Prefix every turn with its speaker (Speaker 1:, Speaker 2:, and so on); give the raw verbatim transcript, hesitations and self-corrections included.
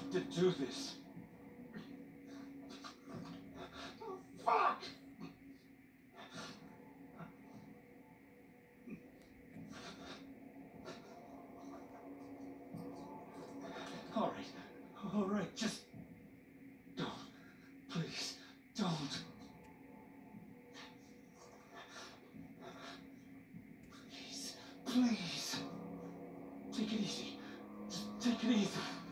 Speaker 1: have to do this. Fuck! All right, all right, just don't, please, don't. Please, please, take it easy. Just take it easy.